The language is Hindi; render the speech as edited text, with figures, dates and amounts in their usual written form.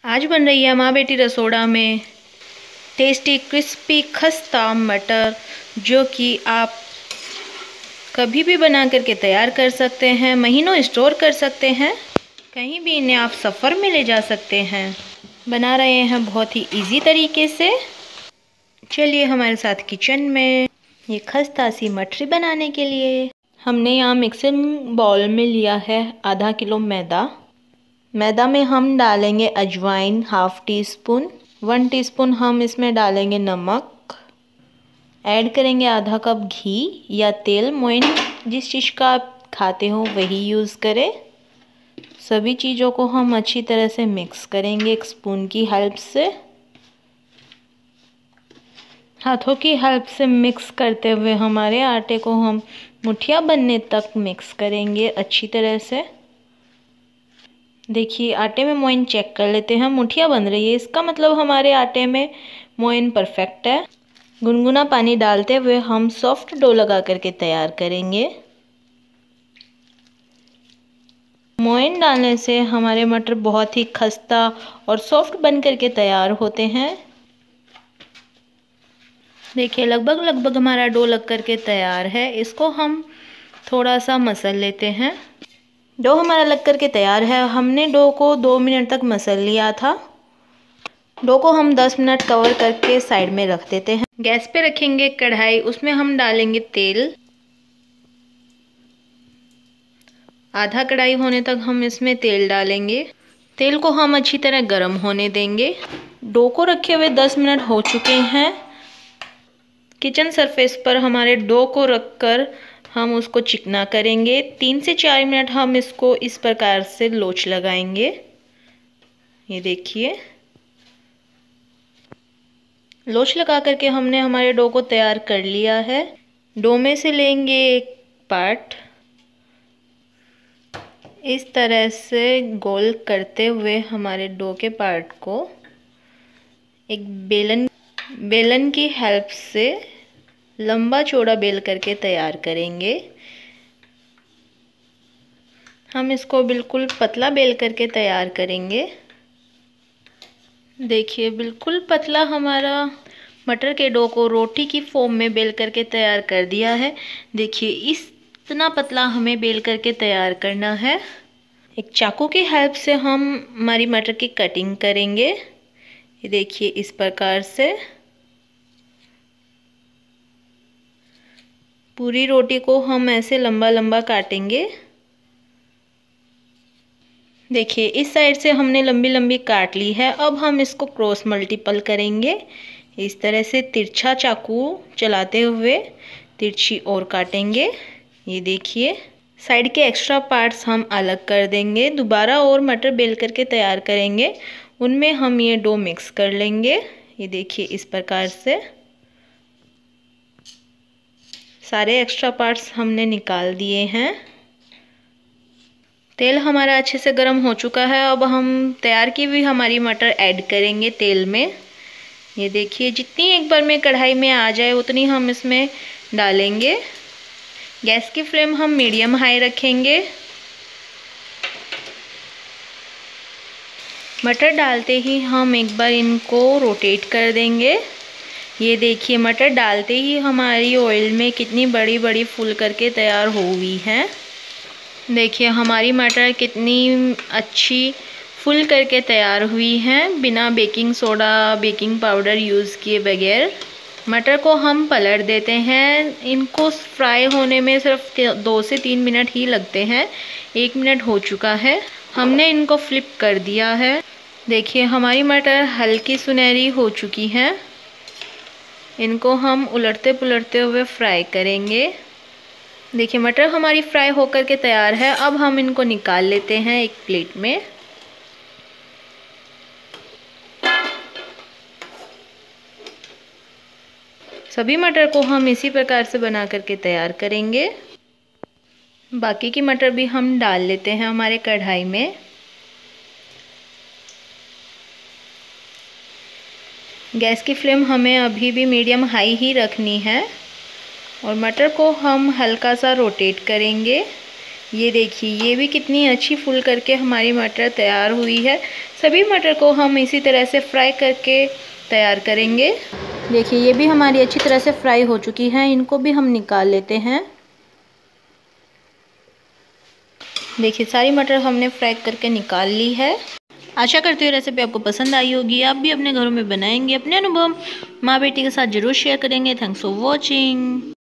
आज बन रही है माँ बेटी रसोड़ा में टेस्टी क्रिस्पी खस्ता मटर, जो कि आप कभी भी बना करके तैयार कर सकते हैं, महीनों स्टोर कर सकते हैं, कहीं भी इन्हें आप सफ़र में ले जा सकते हैं। बना रहे हैं बहुत ही इजी तरीके से। चलिए हमारे साथ किचन में। ये खस्ता सी मटरी बनाने के लिए हमने यहाँ मिक्सिंग बाउल में लिया है आधा किलो मैदा। मैदा में हम डालेंगे अजवाइन हाफ टी स्पून, 1 टीस्पून हम इसमें डालेंगे नमक, ऐड करेंगे आधा कप घी या तेल, मोइन जिस चीज़ का आप खाते हो वही यूज़ करें। सभी चीज़ों को हम अच्छी तरह से मिक्स करेंगे एक स्पून की हेल्प से। हाथों की हेल्प से मिक्स करते हुए हमारे आटे को हम मुठिया बनने तक मिक्स करेंगे अच्छी तरह से। देखिए आटे में मोइन चेक कर लेते हैं, मुठिया बन रही है, इसका मतलब हमारे आटे में मोइन परफेक्ट है। गुनगुना पानी डालते हुए हम सॉफ्ट डो लगा करके तैयार करेंगे। मोइन डालने से हमारे मटर बहुत ही खस्ता और सॉफ्ट बन करके तैयार होते हैं। देखिए लगभग हमारा डो लग करके तैयार है। इसको हम थोड़ा सा मसल लेते हैं। डो हमारा लग करके तैयार है। हमने डो को 2 मिनट तक मसल लिया था। डो को हम 10 मिनट कवर करके साइड में रख देते हैं। गैस पे रखेंगे कढ़ाई, उसमें हम डालेंगे तेल। आधा कढ़ाई होने तक हम इसमें तेल डालेंगे। तेल को हम अच्छी तरह गर्म होने देंगे। डो को रखे हुए 10 मिनट हो चुके हैं। किचन सरफेस पर हमारे डो को रखकर हम उसको चिकना करेंगे। 3 से 4 मिनट हम इसको इस प्रकार से लोच लगाएंगे। ये देखिए लोच लगा करके हमने हमारे डो को तैयार कर लिया है। डो में से लेंगे एक पार्ट, इस तरह से गोल करते हुए हमारे डो के पार्ट को एक बेलन की हेल्प से लंबा चौड़ा बेल करके तैयार करेंगे। हम इसको बिल्कुल पतला बेल करके तैयार करेंगे। देखिए बिल्कुल पतला हमारा मटर के डो को रोटी की फॉर्म में बेल करके तैयार कर दिया है। देखिए इतना पतला हमें बेल करके तैयार करना है। एक चाकू की हेल्प से हम हमारी मटर की कटिंग करेंगे। ये देखिए इस प्रकार से पूरी रोटी को हम ऐसे लंबा लंबा काटेंगे। देखिए इस साइड से हमने लंबी लंबी काट ली है। अब हम इसको क्रॉस मल्टीपल करेंगे। इस तरह से तिरछा चाकू चलाते हुए तिरछी और काटेंगे। ये देखिए साइड के एक्स्ट्रा पार्ट्स हम अलग कर देंगे। दोबारा और मटर बेल करके तैयार करेंगे, उनमें हम ये डो मिक्स कर लेंगे। ये देखिए इस प्रकार से सारे एक्स्ट्रा पार्ट्स हमने निकाल दिए हैं। तेल हमारा अच्छे से गर्म हो चुका है। अब हम तैयार की हुई हमारी मटर ऐड करेंगे तेल में। ये देखिए जितनी एक बार में कढ़ाई में आ जाए उतनी हम इसमें डालेंगे। गैस की फ्लेम हम मीडियम हाई रखेंगे। मटर डालते ही हम एक बार इनको रोटेट कर देंगे। ये देखिए मटर डालते ही हमारी ऑयल में कितनी बड़ी बड़ी फूल करके तैयार हो हुई है। देखिए हमारी मटर कितनी अच्छी फुल करके तैयार हुई है, बिना baking soda baking powder use किए बगैर। मटर को हम पलट देते हैं। इनको फ्राई होने में सिर्फ 2 से 3 मिनट ही लगते हैं। 1 मिनट हो चुका है, हमने इनको फ्लिप कर दिया है। देखिए हमारी मटर हल्की सुनहरी हो चुकी है। इनको हम उलटते पुलटते हुए फ्राई करेंगे। देखिए मटर हमारी फ्राई होकर के तैयार है। अब हम इनको निकाल लेते हैं एक प्लेट में। सभी मटर को हम इसी प्रकार से बना करके तैयार करेंगे। बाकी की मटर भी हम डाल लेते हैं हमारे कढ़ाई में। गैस की फ्लेम हमें अभी भी मीडियम हाई ही रखनी है और मटर को हम हल्का सा रोटेट करेंगे। ये देखिए, ये भी कितनी अच्छी फुल करके हमारी मटर तैयार हुई है। सभी मटर को हम इसी तरह से फ्राई करके तैयार करेंगे। देखिए, ये भी हमारी अच्छी तरह से फ्राई हो चुकी हैं। इनको भी हम निकाल लेते हैं। देखिए, सारी मटर हमने फ्राई करके निकाल ली है। आशा करती हूँ रेसिपी आपको पसंद आई होगी। आप भी अपने घरों में बनाएंगे, अपने अनुभव माँ बेटी के साथ जरूर शेयर करेंगे। Thanks for watching.